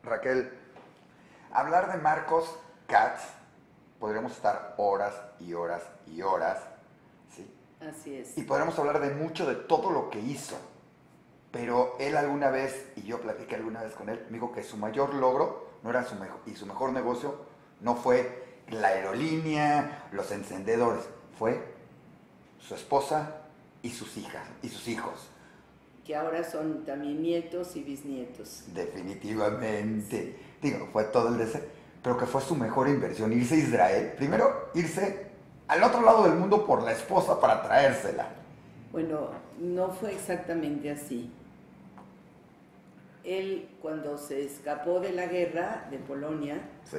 Raquel, hablar de Marcos Katz, podríamos estar horas y horas y horas, ¿sí? Así es. Y podríamos hablar de mucho de todo lo que hizo. Pero él alguna vez, y yo platiqué alguna vez con él, me dijo que su mayor logro no era su mejor negocio no fue la aerolínea, los encendedores, fue su esposa y sus hijas y sus hijos. Que ahora son también nietos y bisnietos. Definitivamente. Digo, fue todo el deseo, pero que fue su mejor inversión, irse a Israel. Primero, irse al otro lado del mundo por la esposa para traérsela. Bueno, no fue exactamente así. Él, cuando se escapó de la guerra de Polonia, Sí.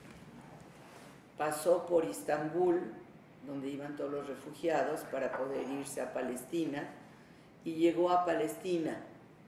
pasó por Istambul, donde iban todos los refugiados, para poder irse a Palestina, y llegó a Palestina.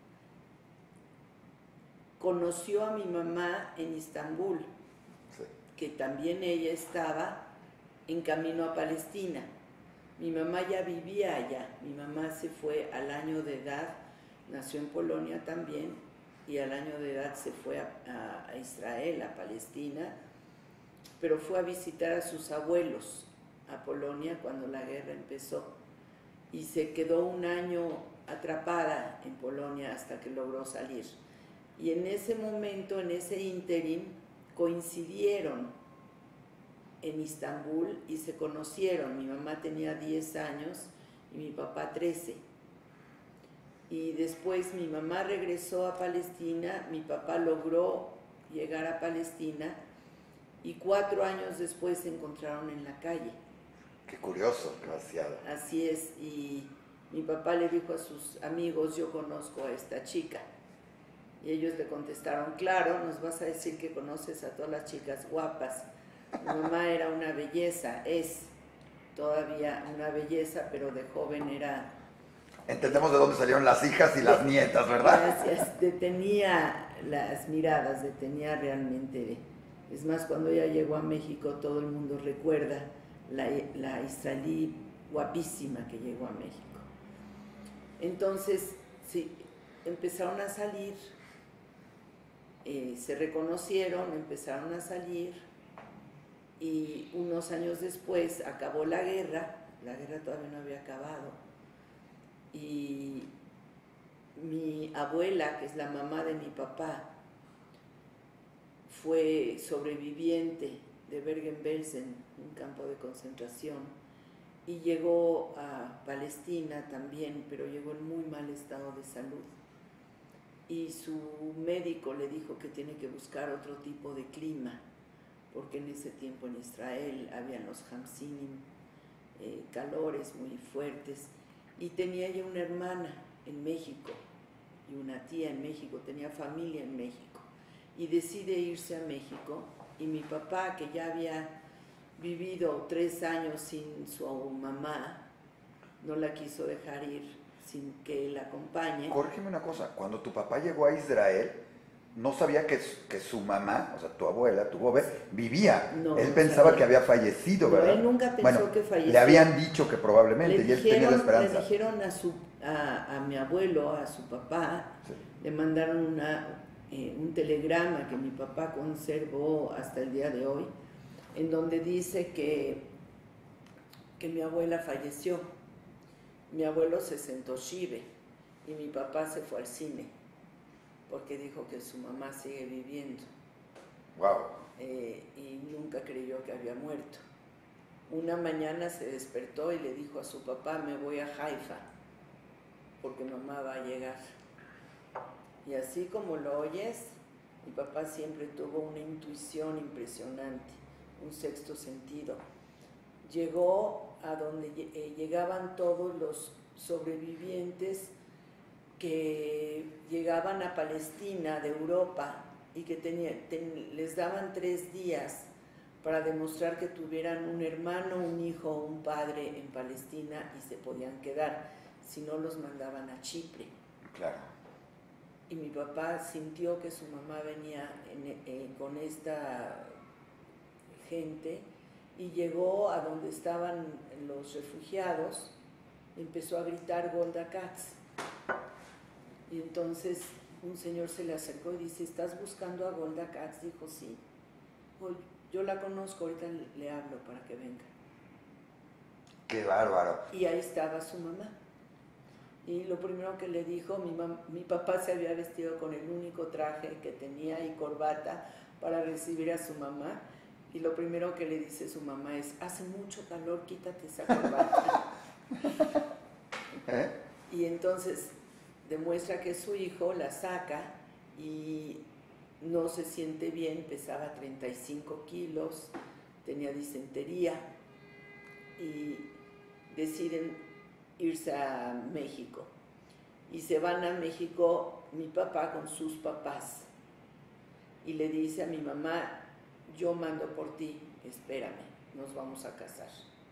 Conoció a mi mamá en Istambul, Sí. que también ella estaba en camino a Palestina. Mi mamá ya vivía allá. Mi mamá se fue al año de edad, nació en Polonia también, y al año de edad se fue a Israel, a Palestina, pero fue a visitar a sus abuelos a Polonia cuando la guerra empezó, y se quedó un año atrapada en Polonia hasta que logró salir. Y en ese momento, en ese ínterin, coincidieron en Istambul y se conocieron. Mi mamá tenía 10 años y mi papá 13. Y después mi mamá regresó a Palestina, mi papá logró llegar a Palestina y 4 años después se encontraron en la calle. Qué curioso, demasiado. Así es, y mi papá le dijo a sus amigos, yo conozco a esta chica. Y ellos le contestaron, claro, nos vas a decir que conoces a todas las chicas guapas. Mi mamá era una belleza, es todavía una belleza, pero de joven era... Entendemos de dónde salieron las hijas y las nietas, ¿verdad? Gracias, detenía las miradas, detenía realmente. Es más, cuando ella llegó a México, todo el mundo recuerda la israelí guapísima que llegó a México. Entonces, sí, empezaron a salir, se reconocieron, empezaron a salir, y unos años después acabó la guerra todavía no había acabado, y mi abuela, que es la mamá de mi papá, fue sobreviviente de Bergen-Belsen, un campo de concentración, y llegó a Palestina también, pero llegó en muy mal estado de salud. Y su médico le dijo que tiene que buscar otro tipo de clima, porque en ese tiempo en Israel habían los Hamsinim, calores muy fuertes, y tenía ella una hermana en México y una tía en México, tenía familia en México, y decide irse a México, y mi papá, que ya había vivido 3 años sin su mamá, no la quiso dejar ir sin que él acompañe. Corrígeme una cosa, cuando tu papá llegó a Israel, no sabía que su mamá, o sea, tu abuela, tu bobe, vivía. No, Él no pensaba sabía que había fallecido, No, ¿verdad? él nunca pensó que falleció. Le habían dicho que probablemente, y él tenía la esperanza. Le dijeron a mi abuelo, a su papá, Sí. le mandaron un telegrama que mi papá conservó hasta el día de hoy, en donde dice que mi abuela falleció. Mi abuelo se sentó Shive y mi papá se fue al cine, porque dijo que su mamá sigue viviendo. Wow. Y nunca creyó que había muerto. Una mañana se despertó y le dijo a su papá, me voy a Haifa, porque mamá va a llegar. Y así como lo oyes, mi papá siempre tuvo una intuición impresionante, un sexto sentido. Llegó a donde llegaban todos los sobrevivientes que llegaban a Palestina de Europa y que les daban 3 días para demostrar que tuvieran un hermano, un hijo o un padre en Palestina y se podían quedar, si no los mandaban a Chipre. Claro. Y mi papá sintió que su mamá venía con esta gente y llegó a donde estaban los refugiados, empezó a gritar Golda Katz. Y entonces un señor se le acercó y dice, ¿estás buscando a Golda Katz? Dijo, sí. Yo la conozco, ahorita le hablo para que venga. ¡Qué bárbaro! Y ahí estaba su mamá. Y lo primero que le dijo, mi papá se había vestido con el único traje que tenía y corbata para recibir a su mamá. Y lo primero que le dice su mamá es, hace mucho calor, quítate esa corbata. Y entonces demuestra que su hijo la saca y no se siente bien, pesaba 35 kilos, tenía disentería y deciden irse a México. Y se van a México mi papá con sus papás y le dice a mi mamá, yo mando por ti, espérame, nos vamos a casar.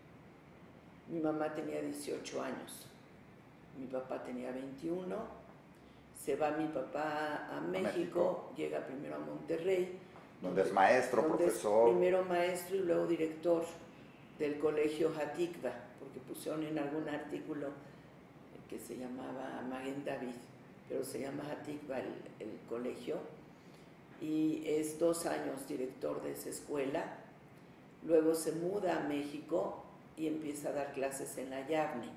Mi mamá tenía 18 años, mi papá tenía 21, se va mi papá a México, llega primero a Monterrey. Donde es maestro, profesor. Primero maestro y luego director del colegio Hatikva, porque pusieron en algún artículo que se llamaba Maguen David, pero se llama Hatikva el colegio, y es 2 años director de esa escuela. Luego se muda a México y empieza a dar clases en la Yavne.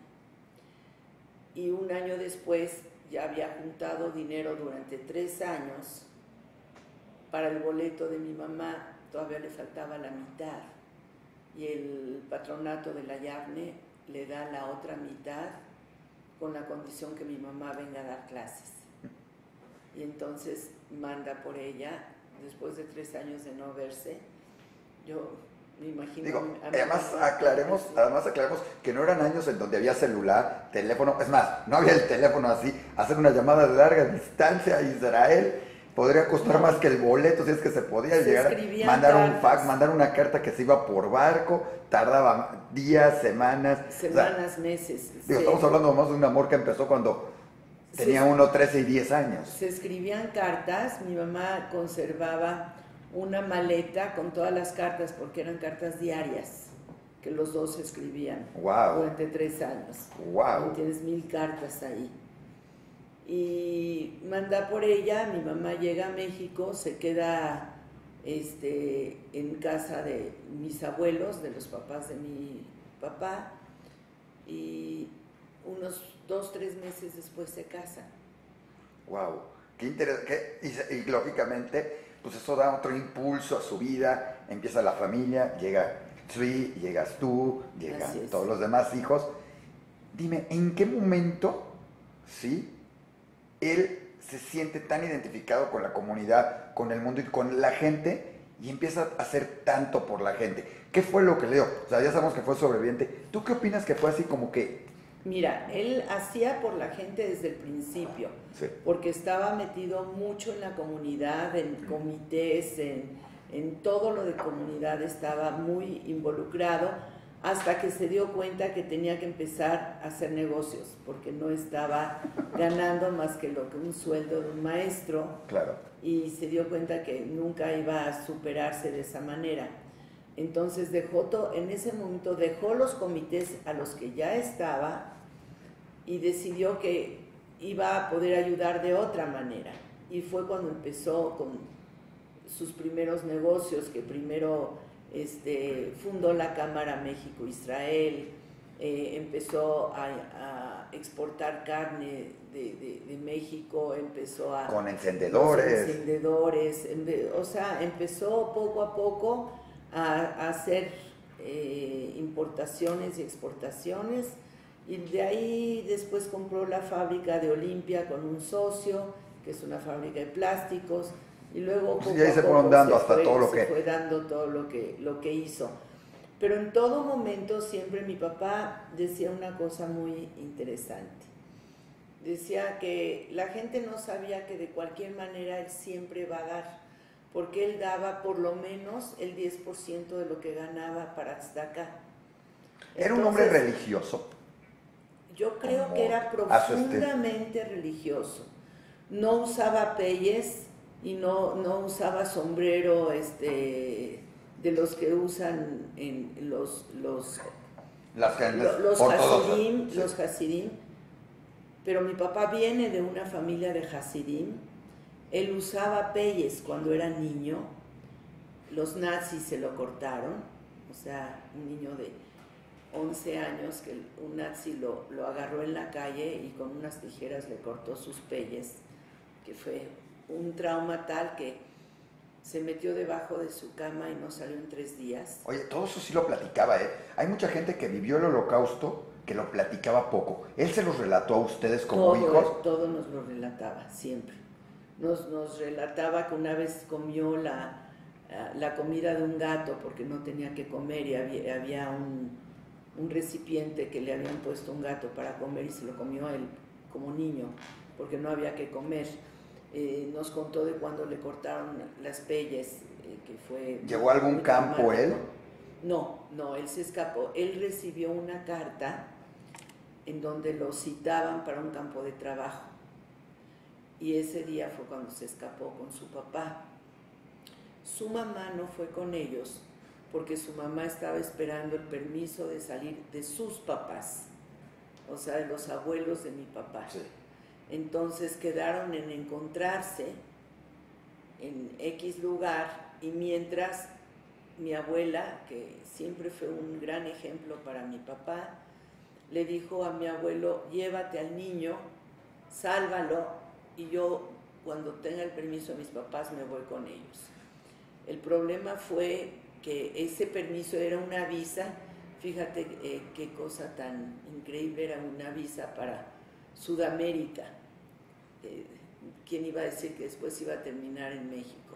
Y 1 año después ya había juntado dinero durante 3 años para el boleto de mi mamá, todavía le faltaba la mitad. Y el patronato de la Yavne le da la otra mitad con la condición que mi mamá venga a dar clases. Y entonces manda por ella, después de 3 años de no verse. Yo me imagino... Digo, además aclaremos que no eran años en donde había celular, teléfono, es más, no había el teléfono así, hacer una llamada de larga distancia a Israel podría costar más que el boleto, si es que se podía llegar, mandar un fax, mandar una carta que se iba por barco, tardaba días, semanas. Semanas, meses. Digo, estamos hablando más de un amor que empezó cuando tenía uno 13 y 10 años. Se escribían cartas, mi mamá conservaba una maleta con todas las cartas, porque eran cartas diarias, que los dos escribían durante 3 años. ¡Wow! Y tienes 1000 cartas ahí. Y manda por ella, mi mamá llega a México, se queda en casa de mis abuelos, de los papás de mi papá, y unos 2-3 meses después se casan. ¡Wow! ¡Qué interesante! Y lógicamente, pues eso da otro impulso a su vida, empieza la familia, llega Tzvi, llegas tú, llegan todos los demás hijos. Dime, ¿en qué momento, sí, él se siente tan identificado con la comunidad, con el mundo y con la gente y empieza a hacer tanto por la gente? ¿Qué fue lo que le dio? O sea, ya sabemos que fue sobreviviente. ¿Tú qué opinas que fue así como que...? Mira, él hacía por la gente desde el principio, porque estaba metido mucho en la comunidad, en comités, en todo lo de comunidad, estaba muy involucrado, hasta que se dio cuenta que tenía que empezar a hacer negocios, porque no estaba ganando más que un sueldo de un maestro. Claro. Y se dio cuenta que nunca iba a superarse de esa manera. Entonces en ese momento dejó los comités a los que ya estaba y decidió que iba a poder ayudar de otra manera. Y fue cuando empezó con sus primeros negocios, que primero fundó la Cámara México-Israel, empezó a exportar carne de México, empezó a... Con encendedores. O sea, empezó poco a poco a hacer importaciones y exportaciones, y de ahí después compró la fábrica de Olimpia con un socio, que es una fábrica de plásticos, y luego poco y ahí se fueron dando hasta todo lo que... fue dando todo lo que hizo. Pero en todo momento siempre mi papá decía una cosa muy interesante. Decía que la gente no sabía que de cualquier manera él siempre va a dar, porque él daba por lo menos el 10% de lo que ganaba para Tzedakah. ¿Era un hombre religioso? Yo creo que era profundamente religioso. No usaba peyes y no usaba sombrero de los que usan en los Hasidim, pero mi papá viene de una familia de Hasidim, Él usaba peyes cuando era niño, los nazis se lo cortaron, o sea, un niño de 11 años que un nazi lo agarró en la calle y con unas tijeras le cortó sus peyes, que fue un trauma tal que se metió debajo de su cama y no salió en 3 días. Oye, todo eso sí lo platicaba, ¿eh? Hay mucha gente que vivió el Holocausto que lo platicaba poco. ¿Él se los relató a ustedes como hijos? Todo nos lo relataba, siempre. Nos relataba que una vez comió la comida de un gato porque no tenía que comer y había un recipiente que le habían puesto un gato para comer y se lo comió él como niño porque no había que comer. Nos contó de cuando le cortaron las peyes, que fue... ¿Llegó a algún campo él? No, él se escapó. Él recibió una carta en donde lo citaban para un campo de trabajo. Y ese día fue cuando se escapó con su papá. Su mamá no fue con ellos porque su mamá estaba esperando el permiso de salir de sus papás, o sea, de los abuelos de mi papá. Sí. Entonces quedaron en encontrarse en X lugar y mientras mi abuela, que siempre fue un gran ejemplo para mi papá, le dijo a mi abuelo, llévate al niño, sálvalo y yo cuando tenga el permiso de mis papás me voy con ellos. El problema fue que ese permiso era una visa, fíjate qué cosa tan increíble, era una visa para Sudamérica. ¿Quién iba a decir que después iba a terminar en México?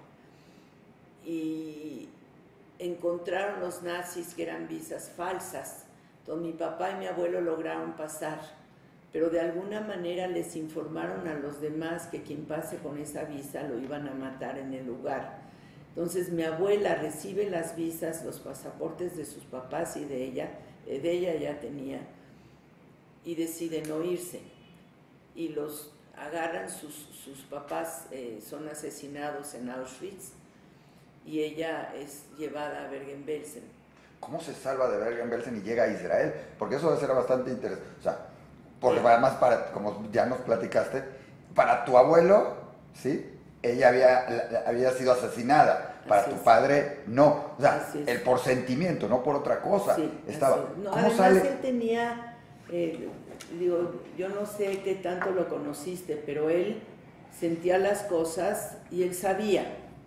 Y encontraron los nazis que eran visas falsas, donde mi papá y mi abuelo lograron pasar, pero de alguna manera les informaron a los demás que quien pase con esa visa lo iban a matar en el lugar. Entonces mi abuela recibe las visas, los pasaportes de sus papás y de ella ya tenía, y decide no irse. Y los agarran, sus papás son asesinados en Auschwitz y ella es llevada a Bergen-Belsen. ¿Cómo se salva de Bergen-Belsen y llega a Israel? Porque eso debe ser bastante interesante. O sea, porque además, como ya nos platicaste, para tu abuelo, ¿sí? Ella había sido asesinada, para tu padre no. O sea, el por sentimiento, no por otra cosa. Sí, estaba. No, ¿Cómo además sale? él tenía, yo no sé qué tanto lo conociste, pero él sentía las cosas y él sabía,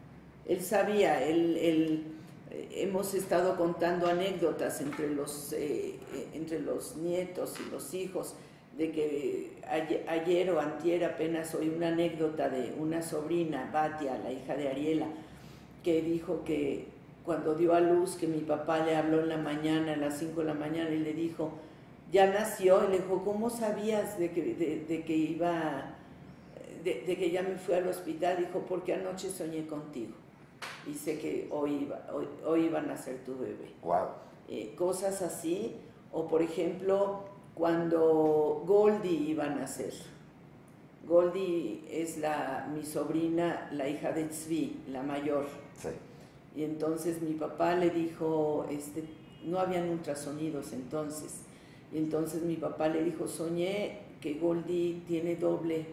hemos estado contando anécdotas entre los nietos y los hijos, de que ayer o antier apenas oí una anécdota de una sobrina, Batia, la hija de Ariela, que dijo que cuando dio a luz, que mi papá le habló en la mañana, a las 5 de la mañana, y le dijo, ya nació, y le dijo, ¿cómo sabías de que ya me fui al hospital? Dijo, porque anoche soñé contigo, y sé que hoy iba a nacer tu bebé. Wow. Cosas así, o por ejemplo, cuando Goldie iba a nacer. Goldie es mi sobrina, la hija de Tzvi, la mayor. Sí. Y entonces mi papá le dijo, no habían ultrasonidos entonces. Y entonces mi papá le dijo, soñé que Goldie tiene doble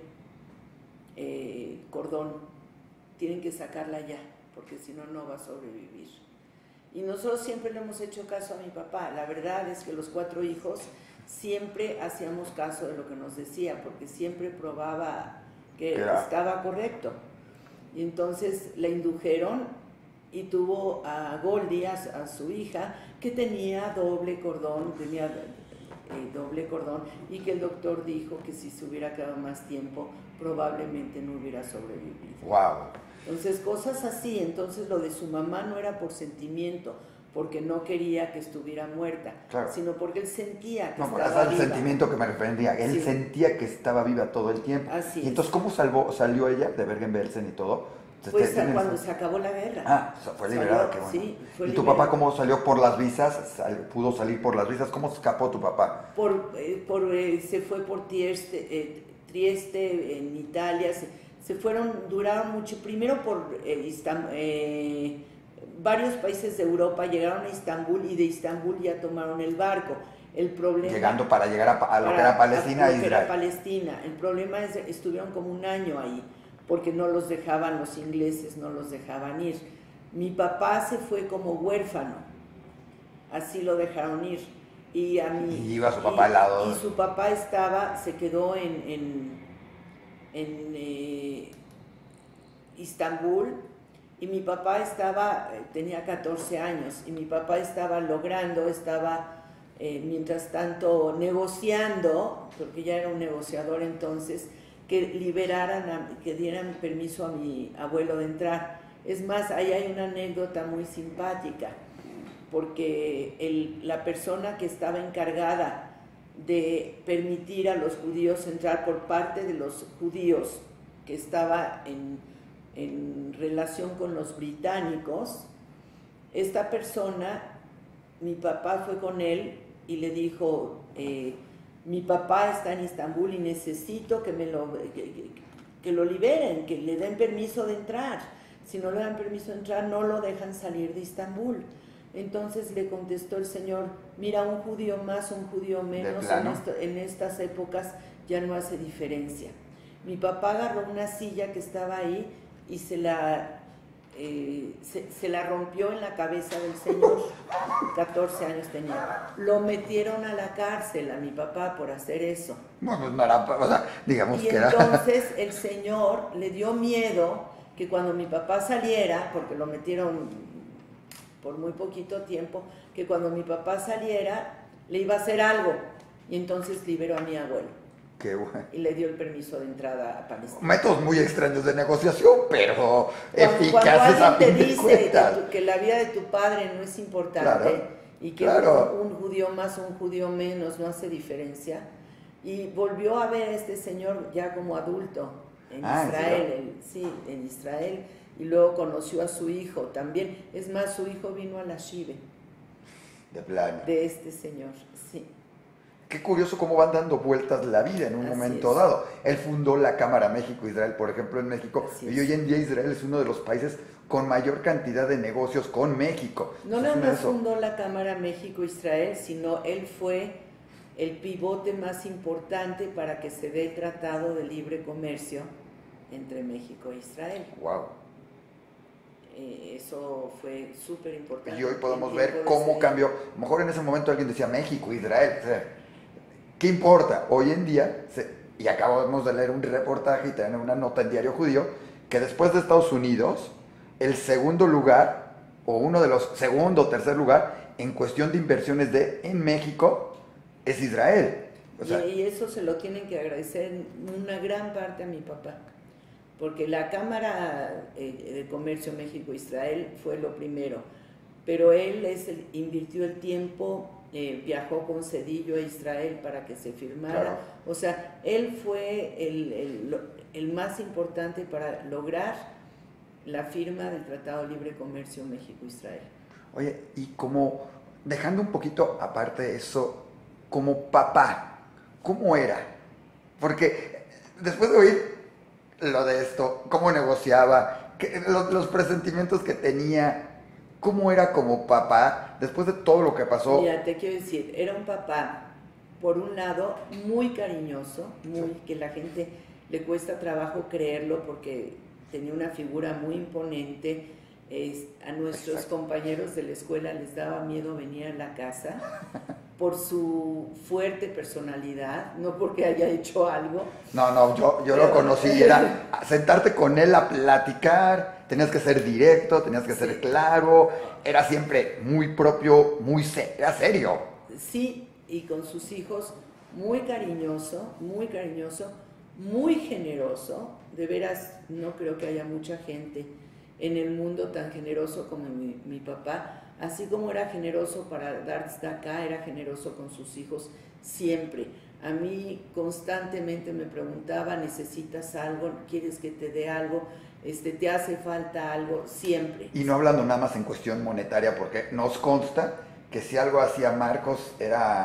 cordón. Tienen que sacarla ya, porque si no, no va a sobrevivir. Y nosotros siempre le hemos hecho caso a mi papá. La verdad es que los 4 hijos siempre hacíamos caso de lo que nos decía, porque siempre probaba que estaba correcto. Y entonces la indujeron y tuvo a Goldie, a su hija, que tenía doble cordón, y que el doctor dijo que si se hubiera quedado más tiempo, probablemente no hubiera sobrevivido. Wow. Entonces, cosas así. Entonces, lo de su mamá no era por sentimiento, porque no quería que estuviera muerta, claro, sino porque él sentía que estaba viva. El sentimiento que me refería, él sentía que estaba viva todo el tiempo. Así y entonces, ¿cómo salió ella de Bergen-Belsen y todo? Pues cuando se acabó la guerra. Ah, fue liberada, qué bueno. Sí, fue ¿Y tu liberada. papá cómo salió por las visas? ¿Pudo salir por las visas? ¿Cómo escapó tu papá? Se fue por Trieste, en Italia. Duraron mucho. Primero por varios países de Europa, llegaron a Istambul y de Istambul ya tomaron el barco. El problema, llegando para llegar a lo que era Palestina, a lo que era Palestina. El problema es estuvieron como un año ahí, porque no los dejaban los ingleses, no los dejaban ir. Mi papá se fue como huérfano, así lo dejaron ir. Y iba su papá al lado. Y su papá se quedó en Istambul, y mi papá tenía 14 años, y mi papá estaba mientras tanto negociando, porque ya era un negociador entonces, que que dieran permiso a mi abuelo de entrar. Es más, ahí hay una anécdota muy simpática, porque la persona que estaba encargada de permitir a los judíos entrar por parte de los judíos, que estaba en relación con los británicos, esta persona, mi papá fue con él y le dijo, mi papá está en Istambul y necesito que lo liberen, que le den permiso de entrar. Si no le dan permiso de entrar, no lo dejan salir de Istambul. Entonces le contestó el Señor, mira, un judío más, un judío menos, en estas épocas ya no hace diferencia. Mi papá agarró una silla que estaba ahí y se la rompió en la cabeza del Señor. 14 años tenía. Lo metieron a la cárcel a mi papá por hacer eso. Bueno, no era, o sea, digamos y que entonces el Señor le dio miedo que cuando mi papá saliera, porque lo metieron por muy poquito tiempo, que cuando mi papá saliera le iba a hacer algo, y entonces liberó a mi abuelo. Qué bueno. Y le dio el permiso de entrada a Palestina. Métodos muy extraños de negociación, pero eficaces cuando a fin alguien te de dice cuentas. que la vida de tu padre no es importante, y que un judío más o un judío menos no hace diferencia, y volvió a ver a este señor ya como adulto en Israel, en Israel, y luego conoció a su hijo también. Es más, su hijo vino a la Shive. De plano. De este señor, sí. Qué curioso cómo van dando vueltas la vida en un momento dado. Él fundó la Cámara México-Israel, por ejemplo, en México, y hoy en día Israel es uno de los países con mayor cantidad de negocios con México. No nada más fundó la Cámara México-Israel, sino él fue el pivote más importante para que se dé el Tratado de Libre Comercio entre México e Israel. Wow. Eso fue súper importante. Y hoy podemos ver cómo cambió. A lo mejor en ese momento alguien decía México, Israel. O sea, ¿qué importa? Hoy en día, y acabamos de leer un reportaje y tener una nota en Diario Judío, que después de Estados Unidos, el segundo lugar, o uno de los segundo o tercer lugar, en cuestión de inversiones en México, es Israel. O sea, y eso se lo tienen que agradecer en una gran parte a mi papá, porque la Cámara de Comercio México-Israel fue lo primero, pero él invirtió el tiempo, viajó con Cedillo a Israel para que se firmara. Claro. O sea, él fue el más importante para lograr la firma del Tratado de Libre Comercio México-Israel. Oye, y como dejando un poquito aparte eso, como papá, ¿cómo era? Porque después de oír lo de esto, cómo negociaba, los presentimientos que tenía, ¿cómo era como papá después de todo lo que pasó? Mira, te quiero decir, era un papá, por un lado, muy cariñoso, que la gente le cuesta trabajo creerlo porque tenía una figura muy imponente. A nuestros compañeros de la escuela les daba miedo venir a la casa por su fuerte personalidad, no porque haya hecho algo. No, yo lo conocí, era sentarte con él a platicar, tenías que ser directo, tenías que ser claro, era siempre muy propio, era serio. Sí, y con sus hijos muy cariñoso, muy generoso. De veras, no creo que haya mucha gente en el mundo tan generoso como mi papá. Así como era generoso para dar tzedakah, era generoso con sus hijos siempre. A mí constantemente me preguntaba, ¿necesitas algo? ¿Quieres que te dé algo? ¿Te hace falta algo? Siempre. Y no hablando nada más en cuestión monetaria, porque nos consta que si algo hacía Marcos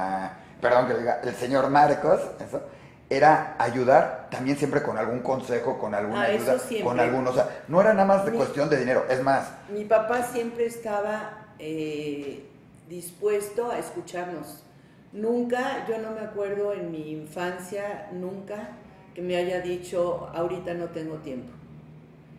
el señor Marcos, era ayudar también siempre con algún consejo, con alguna ayuda, con algunos, o sea, no era nada más de cuestión de dinero, es más. Mi papá siempre estaba dispuesto a escucharnos. Nunca, yo no me acuerdo en mi infancia, nunca que me haya dicho, ahorita no tengo tiempo.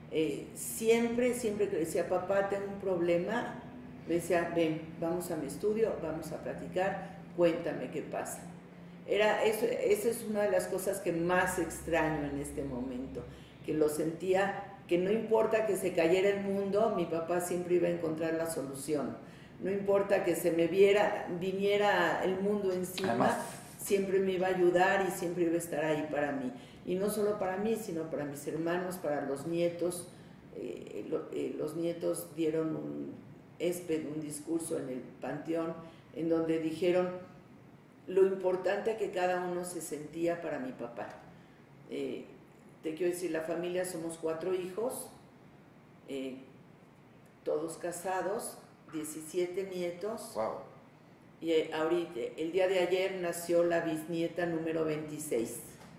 Siempre que decía, papá, tengo un problema, me decía, ven, vamos a mi estudio, vamos a platicar, cuéntame qué pasa. Esa es una de las cosas que más extraño en este momento, que lo sentía, que no importa que se cayera el mundo, mi papá siempre iba a encontrar la solución. No importa que se me viniera el mundo encima, además, siempre me iba a ayudar y siempre iba a estar ahí para mí. Y no solo para mí, sino para mis hermanos, para los nietos. Los nietos dieron un discurso en el Panteón, en donde dijeron lo importante que cada uno se sentía para mi papá. Te quiero decir, la familia somos 4 hijos, todos casados, 17 nietos. Wow. Y ahorita, el día de ayer nació la bisnieta número 26.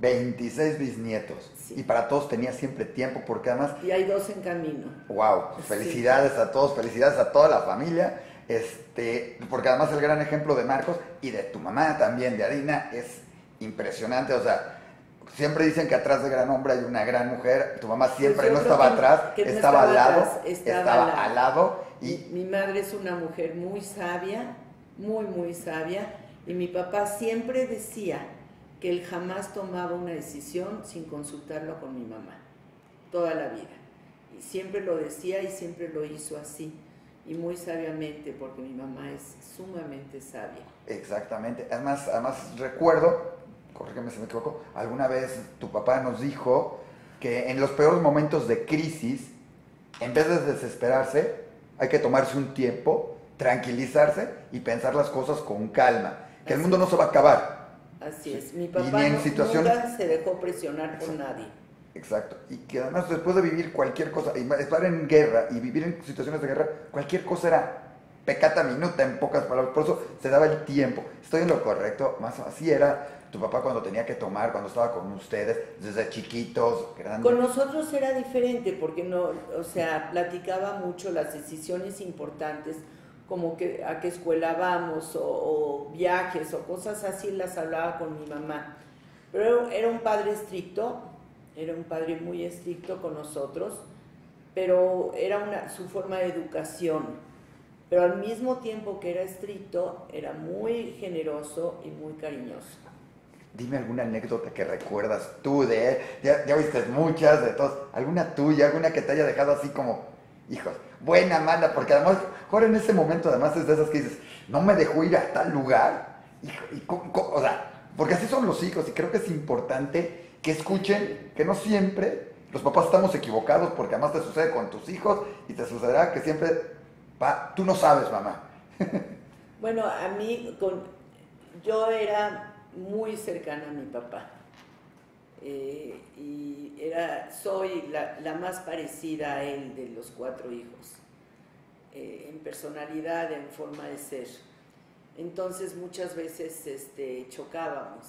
26 bisnietos. Sí. Y para todos tenía siempre tiempo, porque además... Y hay 2 en camino. Wow, felicidades a todos, felicidades a toda la familia. Porque además el gran ejemplo de Marcos y de tu mamá también, de Adina, es impresionante. O sea, siempre dicen que atrás de gran hombre hay una gran mujer. Tu mamá siempre pues no estaba atrás, estaba al lado, estaba al lado. Y mi madre es una mujer muy sabia, muy sabia, y mi papá siempre decía que él jamás tomaba una decisión sin consultarlo con mi mamá, toda la vida. Y siempre lo decía y siempre lo hizo así, y muy sabiamente, porque mi mamá es sumamente sabia. Exactamente. Además recuerdo, corrígeme si me equivoco, alguna vez tu papá nos dijo que en los peores momentos de crisis, en vez de desesperarse, hay que tomarse un tiempo, tranquilizarse y pensar las cosas con calma, que el mundo no se va a acabar. Así es, mi papá nunca se dejó presionar por nadie. Exacto, y que además después de vivir cualquier cosa, y estar en guerra y vivir en situaciones de guerra, cualquier cosa era peccata minuta, en pocas palabras, por eso se daba el tiempo. Estoy en lo correcto, más así era tu papá cuando tenía que tomar, cuando estaba con ustedes, desde chiquitos, grandes. Con nosotros era diferente, porque no, o sea, platicaba mucho las decisiones importantes, como que a qué escuela vamos, o viajes, o cosas así, las hablaba con mi mamá. Pero era un padre estricto, era un padre muy estricto con nosotros, pero era su forma de educación. Pero al mismo tiempo que era estricto, era muy generoso y muy cariñoso. Dime alguna anécdota que recuerdas tú de él, ya viste muchas, de todos, alguna tuya, alguna que te haya dejado así como, hijos, buena, mala, porque además, ahora en ese momento además es de esas que dices, no me dejó ir a tal lugar, o sea, porque así son los hijos y creo que es importante que escuchen que no siempre los papás estamos equivocados, porque además te sucede con tus hijos y te sucederá que siempre, tú no sabes, mamá. Bueno, a mí, yo era muy cercana a mi papá, y soy la más parecida a él de los 4 hijos, en personalidad, en forma de ser. Entonces muchas veces chocábamos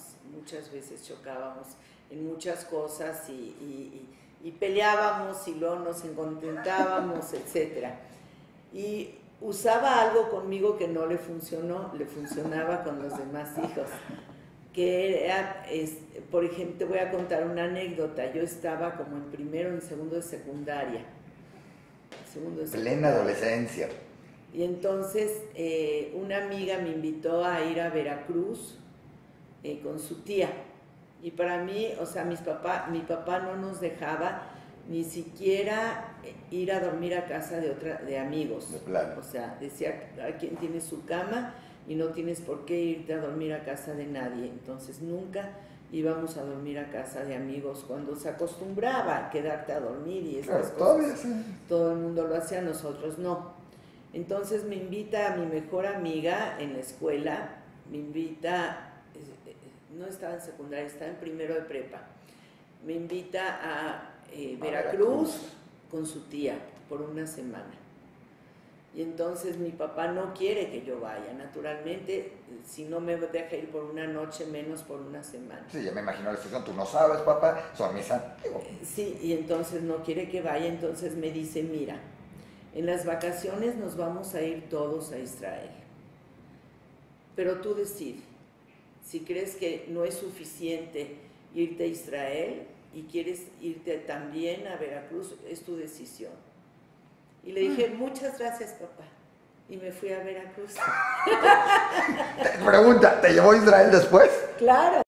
en muchas cosas y peleábamos y luego nos encontentábamos, etc. Y usaba algo conmigo que no le funcionó, le funcionaba con los demás hijos. Que era, por ejemplo, te voy a contar una anécdota. Yo estaba como en primero, en segundo de secundaria. Plena adolescencia. Y entonces una amiga me invitó a ir a Veracruz con su tía. Y para mí, o sea, mi papá no nos dejaba ni siquiera ir a dormir a casa de amigos. De plano. O sea, decía, ¿a quién tiene su cama? Y no tienes por qué irte a dormir a casa de nadie. Entonces nunca íbamos a dormir a casa de amigos cuando se acostumbraba a quedarte a dormir y esas cosas. Todavía sí. Todo el mundo lo hacía, nosotros no. Entonces me invita a mi mejor amiga en la escuela, no estaba en secundaria, estaba en primero de prepa, me invita a Veracruz con su tía por una semana. Y entonces mi papá no quiere que yo vaya, naturalmente, si no me deja ir por una noche, menos por una semana. Sí, ya me imagino la situación, tú no sabes, papá, son mis amigos. Sí, y entonces no quiere que vaya, entonces me dice, mira, en las vacaciones nos vamos a ir todos a Israel, pero tú decides, si crees que no es suficiente irte a Israel, y quieres irte también a Veracruz, es tu decisión. Y le dije, muchas gracias, papá. Y me fui a Veracruz. Pregunta, ¿te llevó a Israel después? Claro.